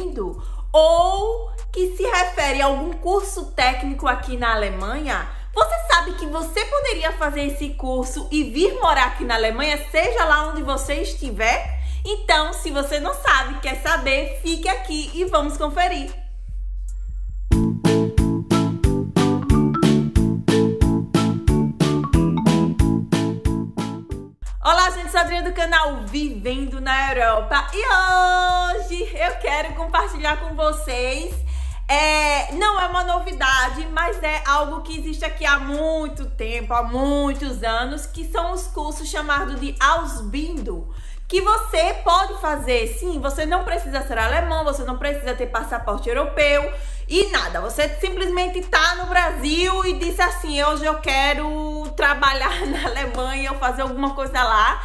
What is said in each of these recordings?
Ausbildung, ou que se refere a algum curso técnico aqui na Alemanha. Você sabe que você poderia fazer esse curso e vir morar aqui na Alemanha, seja lá onde você estiver? Então, se você não sabe, quer saber, fique aqui e vamos conferir. Olá, gente, sou a Adriana do canal Vivendo na Europa e hoje eu quero compartilhar com vocês, não é uma novidade, mas é algo que existe aqui há muito tempo, há muitos anos, que são os cursos chamados de Ausbildung, que você pode fazer, sim, você não precisa ser alemão, você não precisa ter passaporte europeu e nada, você simplesmente tá no Brasil e disse assim, hoje eu quero trabalhar na Alemanha ou fazer alguma coisa lá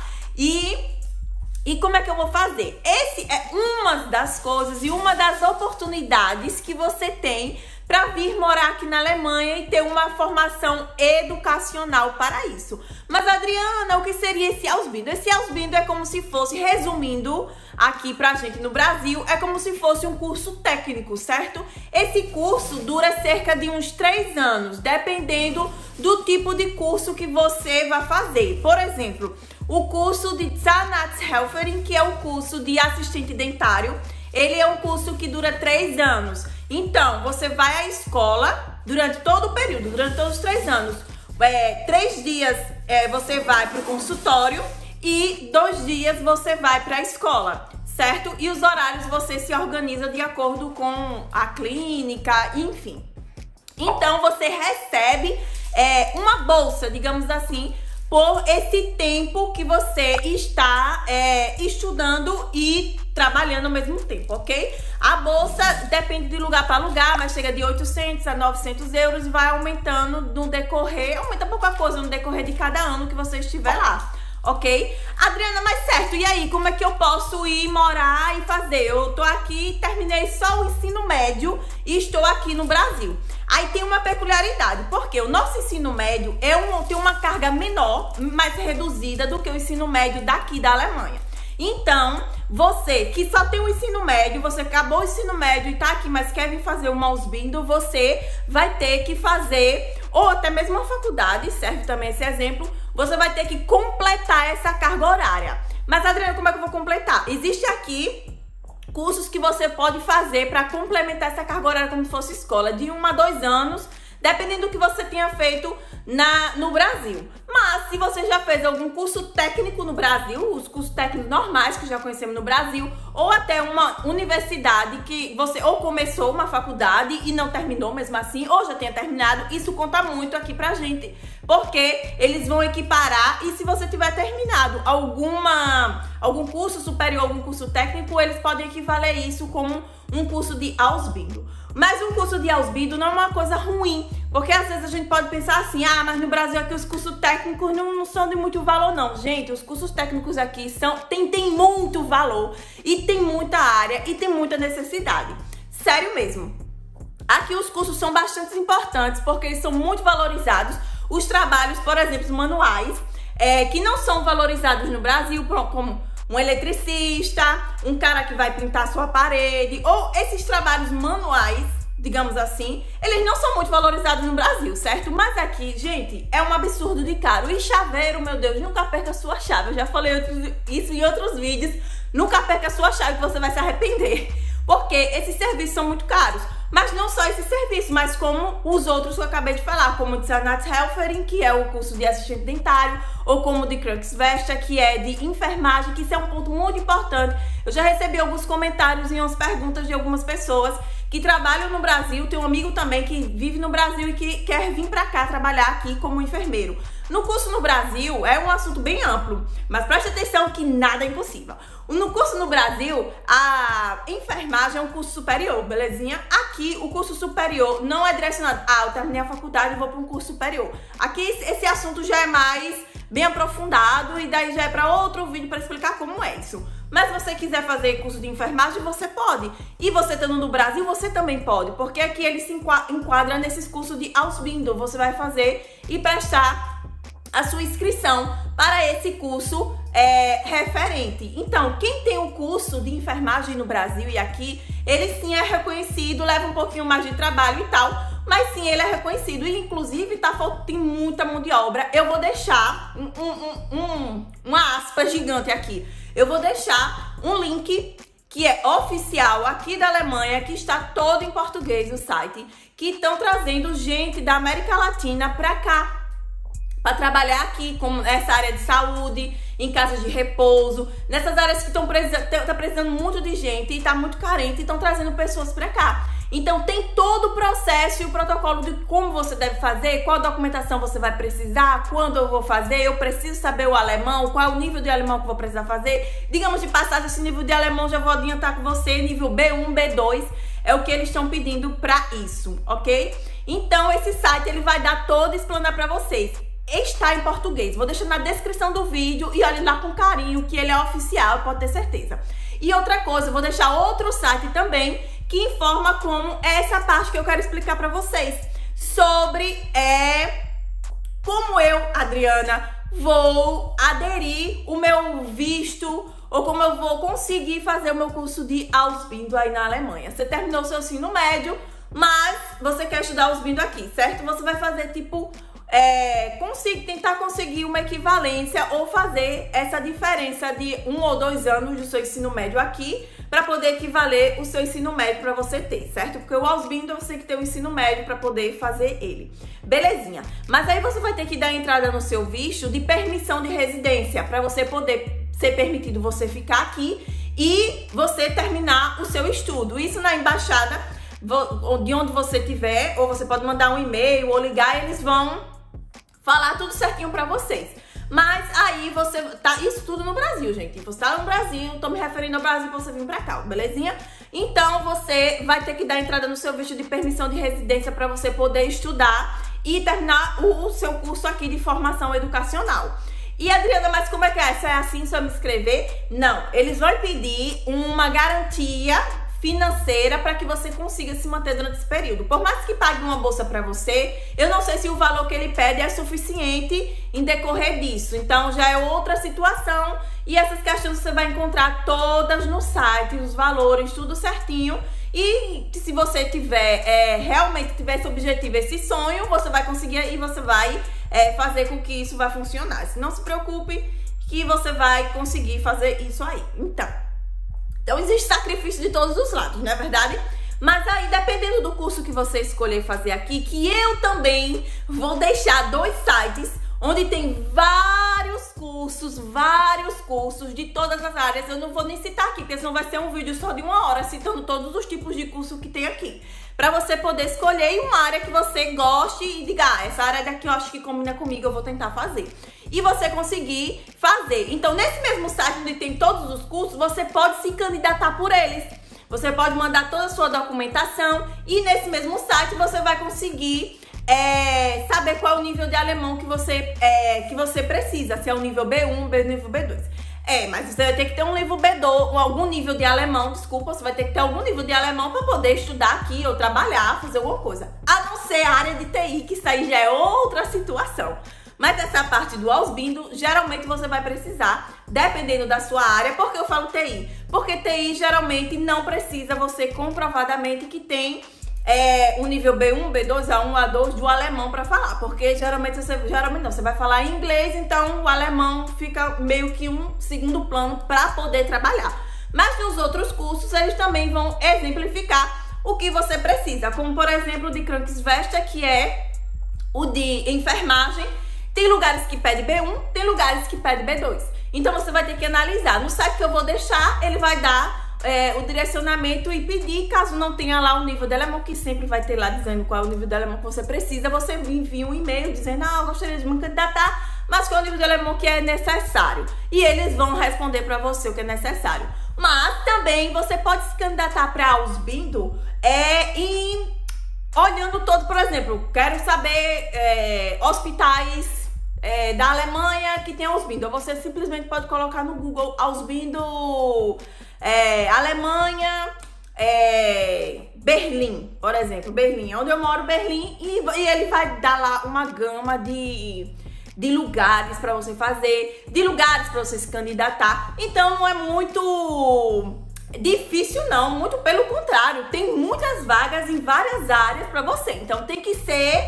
e como é que eu vou fazer? Esse é uma das coisas e uma das oportunidades que você tem para vir morar aqui na Alemanha e ter uma formação educacional para isso. Mas, Adriana, o que seria esse Ausbildung? Esse Ausbildung é como se fosse, resumindo aqui pra gente no Brasil, é como se fosse um curso técnico, certo? Esse curso dura cerca de uns 3 anos, dependendo do tipo de curso que você vai fazer. Por exemplo, o curso de Zahnarzthelferin, que é o curso de assistente dentário, ele é um curso que dura 3 anos. Então, você vai à escola durante todo o período, durante todos os 3 anos. 3 dias você vai para o consultório e 2 dias você vai para a escola, certo? E os horários você se organiza de acordo com a clínica, enfim. Então, você recebe uma bolsa, digamos assim, por esse tempo que você está estudando e trabalhando ao mesmo tempo, ok? A bolsa depende de lugar para lugar, mas chega de 800 a 900 euros e vai aumentando no decorrer, aumenta pouca coisa no decorrer de cada ano que você estiver lá, ok? Adriana, mas certo, e aí, como é que eu posso ir morar e fazer? Eu tô aqui, terminei só o ensino médio e estou aqui no Brasil. Aí tem uma peculiaridade, porque o nosso ensino médio tem uma carga menor, mais reduzida do que o ensino médio daqui da Alemanha. Então, você que só tem o ensino médio, você acabou o ensino médio e tá aqui, mas quer vir fazer uma Ausbildung, você vai ter que fazer, ou até mesmo uma faculdade, serve também esse exemplo, você vai ter que completar essa carga horária. Mas, Adriana, como é que eu vou completar? Existe aqui cursos que você pode fazer para complementar essa carga horária como se fosse escola, de 1 a 2 anos, dependendo do que você tenha feito no Brasil. Mas se você já fez algum curso técnico no Brasil, os cursos técnicos normais que já conhecemos no Brasil, ou até uma universidade que você ou começou uma faculdade e não terminou mesmo assim, ou já tenha terminado, isso conta muito aqui pra gente, porque eles vão equiparar e se você tiver terminado algum curso superior, algum curso técnico, eles podem equivaler isso como um curso de Ausbildung. Mas um curso de Ausbildung não é uma coisa ruim, porque às vezes a gente pode pensar assim, mas no Brasil aqui os cursos técnicos não são de muito valor não. Gente, os cursos técnicos aqui tem muito valor e tem muita área e tem muita necessidade. Sério mesmo. Aqui os cursos são bastante importantes porque eles são muito valorizados. Os trabalhos, por exemplo, manuais, que não são valorizados no Brasil, como um eletricista, um cara que vai pintar sua parede, ou esses trabalhos manuais, digamos assim, eles não são muito valorizados no Brasil, certo? Mas aqui, gente, é um absurdo de caro. E chaveiro, meu Deus, nunca perca a sua chave. Eu já falei isso em outros vídeos. Nunca perca a sua chave que você vai se arrepender. Porque esses serviços são muito caros. Mas não só esse serviço, mas como os outros que eu acabei de falar, como o de Zahnarzthelferin, que é o curso de assistente dentário, ou como o de Krankenschwester, que é de enfermagem, que isso é um ponto muito importante. Eu já recebi alguns comentários e umas perguntas de algumas pessoas que trabalham no Brasil, tem um amigo também que vive no Brasil e que quer vir pra cá trabalhar aqui como enfermeiro. No curso no Brasil é um assunto bem amplo, mas preste atenção que nada é impossível. No curso no Brasil, a enfermagem é um curso superior, belezinha? Aqui, o curso superior não é direcionado, eu terminei a faculdade e vou para um curso superior. Aqui, esse assunto já é mais bem aprofundado e daí já é para outro vídeo para explicar como é isso. Mas se você quiser fazer curso de enfermagem, você pode. E você estando no Brasil, você também pode. Porque aqui ele se enquadra nesses cursos de Ausbildung. Você vai fazer e prestar a sua inscrição para esse curso referente. Então, quem tem um curso de enfermagem no Brasil e aqui, ele sim é reconhecido, leva um pouquinho mais de trabalho e tal, mas sim ele é reconhecido e inclusive tem muita mão de obra. Eu vou deixar uma aspa gigante aqui. Eu vou deixar um link que é oficial aqui da Alemanha, que está todo em português o site, que estão trazendo gente da América Latina para cá, para trabalhar aqui, como nessa área de saúde, em casas de repouso, nessas áreas que estão precisando muito de gente e está muito carente, e estão trazendo pessoas para cá. Então tem todo o processo e o protocolo de como você deve fazer, qual documentação você vai precisar, quando eu vou fazer, eu preciso saber o alemão, qual é o nível de alemão que eu vou precisar fazer. Digamos de passagem, esse nível de alemão já vou adiantar com você, nível B1, B2, é o que eles estão pedindo para isso, ok? Então esse site ele vai dar todo explanar para vocês. Está em português, vou deixar na descrição do vídeo e olhe lá com carinho que ele é oficial, pode ter certeza. E outra coisa, eu vou deixar outro site também que informa como essa parte que eu quero explicar para vocês sobre como eu, Adriana, vou aderir o meu visto ou como eu vou conseguir fazer o meu curso de Ausbildung aí na Alemanha. Você terminou o seu ensino médio, mas você quer estudar Ausbildung aqui, certo? Você vai fazer tipo tentar conseguir uma equivalência ou fazer essa diferença de 1 ou 2 anos do seu ensino médio aqui para poder equivaler o seu ensino médio para você ter, certo? Porque o Ausbildung você tem que ter o ensino médio para poder fazer ele. Belezinha. Mas aí você vai ter que dar entrada no seu visto de permissão de residência para você poder ser permitido você ficar aqui e você terminar o seu estudo. Isso na embaixada de onde você estiver, ou você pode mandar um e-mail ou ligar, eles vão falar tudo certinho pra vocês. Mas aí você tá, isso tudo no Brasil, gente. Você tá no Brasil, tô me referindo ao Brasil pra você vir pra cá, belezinha? Então você vai ter que dar entrada no seu visto de permissão de residência pra você poder estudar e terminar o seu curso aqui de formação educacional. E Adriana, mas como é que é? Se é assim, só me inscrever? Não, eles vão pedir uma garantia financeira para que você consiga se manter durante esse período. Por mais que pague uma bolsa para você, eu não sei se o valor que ele pede é suficiente em decorrer disso. Então já é outra situação e essas questões você vai encontrar todas no site, os valores, tudo certinho. E se você realmente tiver esse objetivo, esse sonho, você vai conseguir e você vai fazer com que isso vai funcionar. Se não se preocupe que você vai conseguir fazer isso aí. Então existe sacrifício de todos os lados, não é verdade? Mas aí, dependendo do curso que você escolher fazer aqui, que eu também vou deixar 2 sites onde tem vários cursos de todas as áreas. Eu não vou nem citar aqui, porque senão vai ser um vídeo só de 1 hora citando todos os tipos de curso que tem aqui. Para você poder escolher uma área que você goste e diga, essa área daqui eu acho que combina comigo, eu vou tentar fazer. E você conseguir fazer. Então, nesse mesmo site onde tem todos os cursos, você pode se candidatar por eles. Você pode mandar toda a sua documentação e nesse mesmo site você vai conseguir saber qual é o nível de alemão que você precisa. Se é o nível B1, nível B2. Mas você vai ter que ter um nível B2, algum nível de alemão, desculpa, você vai ter que ter algum nível de alemão para poder estudar aqui ou trabalhar, fazer alguma coisa. A não ser a área de TI, que isso aí já é outra situação. Mas essa parte do Ausbildung, geralmente você vai precisar, dependendo da sua área. Por que eu falo TI? Porque TI geralmente não precisa você comprovadamente que tem o nível B1, B2, A1, A2 do alemão para falar. Porque geralmente você vai falar em inglês, então o alemão fica meio que um segundo plano para poder trabalhar. Mas nos outros cursos eles também vão exemplificar o que você precisa. Como por exemplo de Krankenschwester, que é o de enfermagem. Tem lugares que pede B1, tem lugares que pede B2. Então você vai ter que analisar. No site que eu vou deixar, ele vai dar o direcionamento e pedir, caso não tenha lá o nível de alemão, que sempre vai ter lá dizendo qual é o nível de alemão que você precisa, você envia um e-mail dizendo, eu gostaria de me candidatar, mas qual é o nível de alemão que é necessário. E eles vão responder para você o que é necessário. Mas também você pode se candidatar para Ausbildung olhando todo, por exemplo, quero saber hospitais da Alemanha que tem Ausbildung. Você simplesmente pode colocar no Google Ausbildung Alemanha, Berlim, por exemplo. Berlim, onde eu moro, Berlim, e ele vai dar lá uma gama de de lugares para você fazer, de lugares para você se candidatar. Então não é muito difícil não, muito pelo contrário, tem muitas vagas em várias áreas para você. Então tem que ser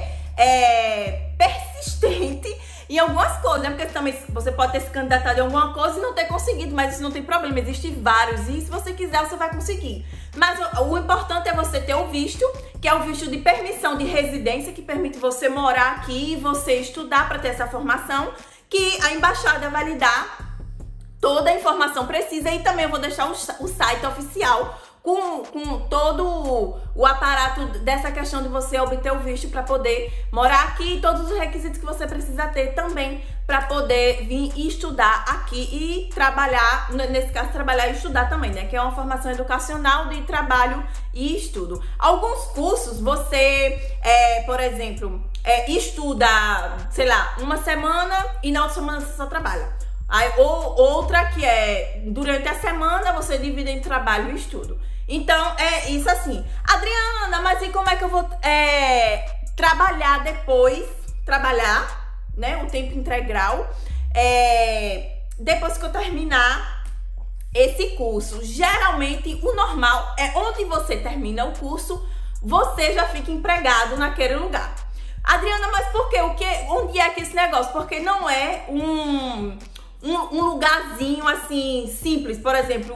persistente em algumas coisas, né? Porque também você pode ter se candidatado em alguma coisa e não ter conseguido, mas isso não tem problema, existem vários e se você quiser você vai conseguir. Mas o importante é você ter o visto, que é o visto de permissão de residência, que permite você morar aqui e você estudar para ter essa formação, que a embaixada vai lhe dar toda a informação precisa. E também eu vou deixar o site oficial com todo o aparato dessa questão de você obter o visto para poder morar aqui e todos os requisitos que você precisa ter também para poder vir e estudar aqui e trabalhar, nesse caso trabalhar e estudar também, né? Que é uma formação educacional de trabalho e estudo. Alguns cursos você, por exemplo, estuda, sei lá, uma semana e na outra semana você só trabalha. Ou outra que é durante a semana você divide em trabalho e estudo. Então é isso assim. Adriana, mas e como é que eu vou trabalhar depois? Trabalhar, né? O tempo integral. Depois que eu terminar esse curso. Geralmente o normal é onde você termina o curso, você já fica empregado naquele lugar. Adriana, mas por quê? Onde é que esse negócio? Porque não é um lugarzinho assim simples, por exemplo,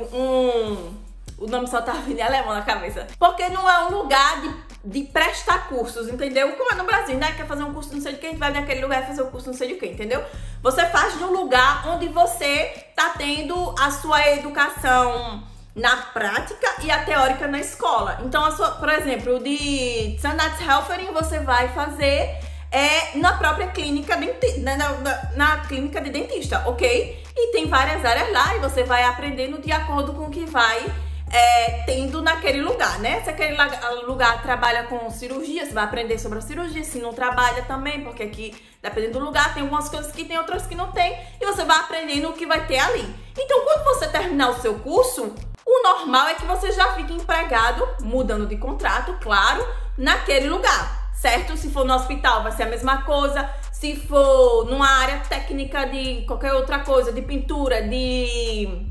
o nome só tá vindo em alemão na cabeça, porque não é um lugar de prestar cursos, entendeu? Como é no Brasil, né? Quer fazer um curso não sei de quem, vai naquele lugar e fazer um curso não sei de quem, entendeu? Você faz de um lugar onde você tá tendo a sua educação na prática e a teórica na escola. Então, por exemplo, o de Zahnarzthelferin você vai fazer na própria clínica, na clínica de dentista, ok? E tem várias áreas lá e você vai aprendendo de acordo com o que vai tendo naquele lugar, né? Se aquele lugar trabalha com cirurgia, você vai aprender sobre a cirurgia. Se não trabalha também, porque aqui, dependendo do lugar, tem algumas coisas que tem, outras que não tem. E você vai aprendendo o que vai ter ali. Então, quando você terminar o seu curso, o normal é que você já fique empregado, mudando de contrato, claro, naquele lugar. Certo? Se for no hospital vai ser a mesma coisa, se for numa área técnica de qualquer outra coisa, de pintura, de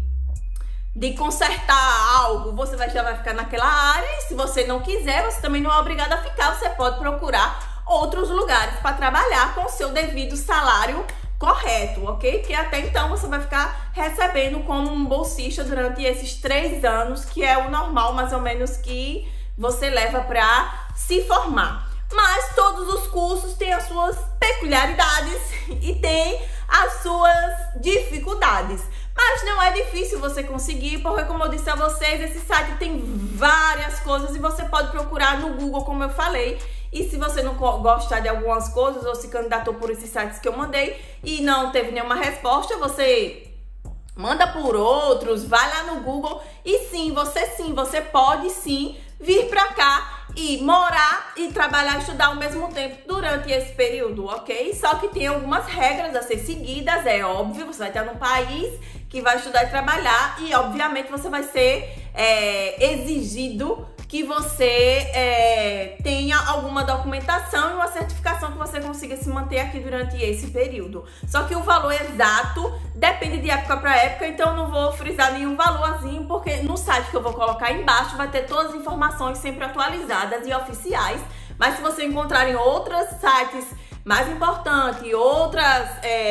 consertar algo, você já vai ficar naquela área. E se você não quiser, você também não é obrigado a ficar, você pode procurar outros lugares para trabalhar com o seu devido salário correto, ok? Que até então você vai ficar recebendo como um bolsista durante esses 3 anos, que é o normal mais ou menos que você leva para se formar. Mas todos os cursos têm as suas peculiaridades e têm as suas dificuldades. Mas não é difícil você conseguir, porque como eu disse a vocês, esse site tem várias coisas e você pode procurar no Google, como eu falei. E se você não gostar de algumas coisas ou se candidatou por esses sites que eu mandei e não teve nenhuma resposta, você manda por outros, vai lá no Google e sim, você pode sim vir pra cá e morar e trabalhar e estudar ao mesmo tempo durante esse período, ok? Só que tem algumas regras a ser seguidas, é óbvio, você vai estar num país que vai estudar e trabalhar e obviamente você vai ser exigido que você tenha alguma documentação e uma certificação que você consiga se manter aqui durante esse período. Só que o valor exato depende de época para época, então eu não vou frisar nenhum valorzinho, porque no site que eu vou colocar aí embaixo vai ter todas as informações sempre atualizadas e oficiais. Mas se você encontrar em outros sites mais importantes, outras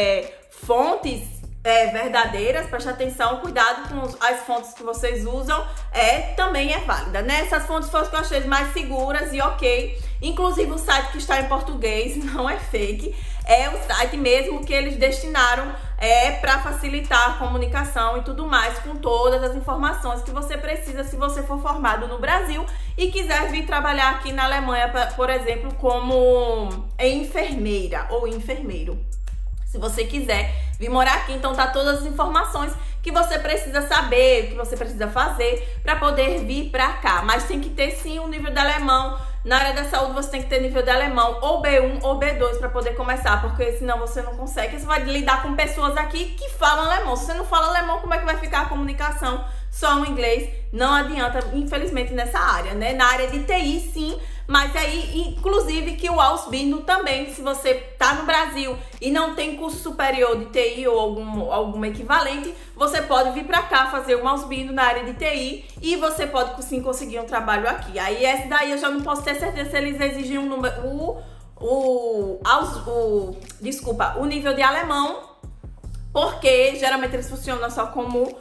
fontes verdadeiras, preste atenção, cuidado com as fontes que vocês usam, também é válida, né? Essas fontes foram as que eu achei mais seguras e ok. Inclusive o site que está em português não é fake, é o site mesmo que eles destinaram para facilitar a comunicação e tudo mais, com todas as informações que você precisa se você for formado no Brasil e quiser vir trabalhar aqui na Alemanha, por exemplo, como enfermeira ou enfermeiro. Se você quiser vir morar aqui, então tá todas as informações que você precisa saber, o que você precisa fazer para poder vir pra cá. Mas tem que ter sim um nível de alemão. Na área da saúde você tem que ter nível de alemão ou B1 ou B2 para poder começar, porque senão você não consegue. Você vai lidar com pessoas aqui que falam alemão. Se você não fala alemão, como é que vai ficar a comunicação só o inglês não adianta, infelizmente, nessa área, né? Na área de TI, sim, mas aí, inclusive, que o Ausbildung também, se você tá no Brasil e não tem curso superior de TI ou algum equivalente, você pode vir pra cá fazer um Ausbildung na área de TI e você pode, sim, conseguir um trabalho aqui. Aí, essa daí eu já não posso ter certeza se eles exigem um número, o nível de alemão, porque geralmente eles funcionam só como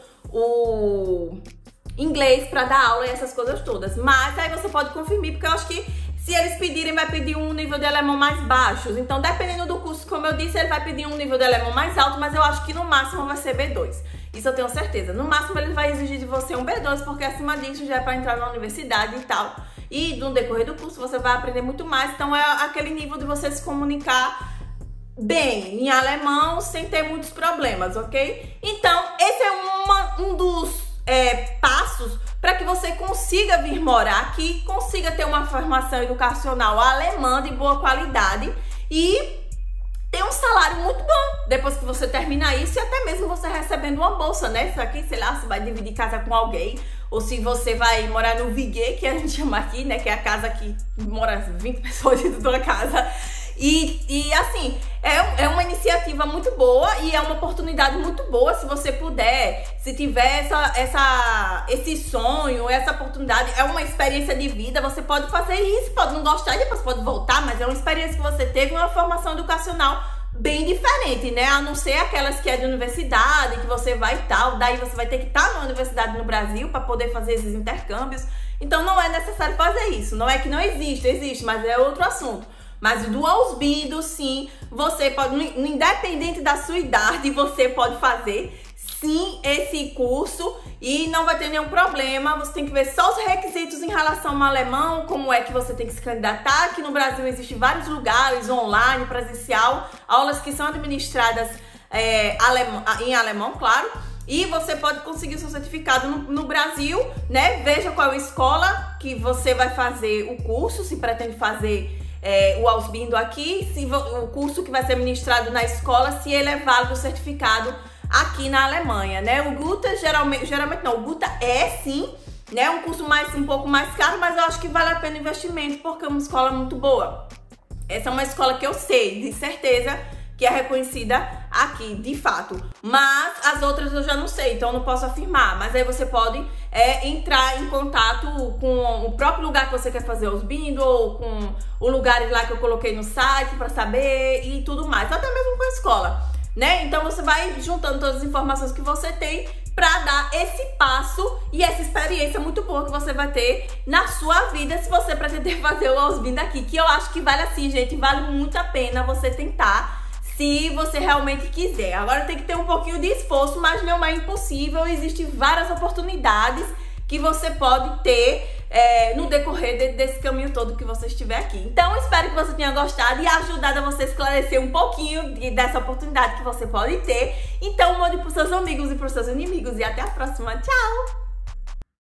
o inglês para dar aula e essas coisas todas. Mas aí você pode conferir, porque eu acho que se eles pedirem, vai pedir um nível de alemão mais baixo. Então, dependendo do curso, como eu disse, ele vai pedir um nível de alemão mais alto, mas eu acho que no máximo vai ser B2. Isso eu tenho certeza. No máximo ele vai exigir de você um B2, porque acima disso já é para entrar na universidade e tal. E no decorrer do curso você vai aprender muito mais. Então, é aquele nível de você se comunicar bem em alemão sem ter muitos problemas, ok? Então, esse é um dos passos para que você consiga vir morar aqui, consiga ter uma formação educacional alemã de boa qualidade e ter um salário muito bom depois que você termina isso, e até mesmo você recebendo uma bolsa, né? Isso aqui, sei lá, você vai dividir casa com alguém, ou se você vai morar no Vigue, que a gente chama aqui, né? Que é a casa que mora 20 pessoas dentro de uma casa. E assim, é uma iniciativa muito boa e é uma oportunidade muito boa se você puder, se tiver esse sonho, essa oportunidade, é uma experiência de vida, você pode fazer isso, pode não gostar e depois pode voltar, mas é uma experiência que você teve, uma formação educacional bem diferente, né? A não ser aquelas que é de universidade, que você vai e tal, daí você vai ter que estar na universidade no Brasil para poder fazer esses intercâmbios. Então não é necessário fazer isso, não é que não existe, mas é outro assunto. Mas do Ausbildung, sim, você pode, independente da sua idade, você pode fazer, sim, esse curso e não vai ter nenhum problema. Você tem que ver só os requisitos em relação ao alemão, como é que você tem que se candidatar. Aqui no Brasil existem vários lugares, online, presencial, aulas que são administradas em alemão, claro. E você pode conseguir seu certificado no Brasil, né? Veja qual escola que você vai fazer o curso, se pretende fazer o Ausbildung aqui, se o curso que vai ser ministrado na escola, se ele é válido o certificado aqui na Alemanha, né? O Guta geralmente não, o Guta é sim, né? Um curso um pouco mais caro, mas eu acho que vale a pena o investimento, porque é uma escola muito boa. Essa é uma escola que eu sei, de certeza, que é reconhecida aqui, de fato. Mas as outras eu já não sei, então eu não posso afirmar. Mas aí você pode entrar em contato com o próprio lugar que você quer fazer os bindos, ou com o lugar lá que eu coloquei no site para saber e tudo mais. Até mesmo com a escola, né? Então você vai juntando todas as informações que você tem para dar esse passo e essa experiência muito boa que você vai ter na sua vida se você pretender fazer o Ausbildung aqui, que eu acho que vale assim, gente, vale muito a pena você tentar, se você realmente quiser. Agora tem que ter um pouquinho de esforço, mas não é impossível. Existem várias oportunidades que você pode ter no decorrer desse caminho todo que você estiver aqui. Então, espero que você tenha gostado e ajudado a você esclarecer um pouquinho dessa oportunidade que você pode ter. Então, mande para os seus amigos e para os seus inimigos. E até a próxima. Tchau!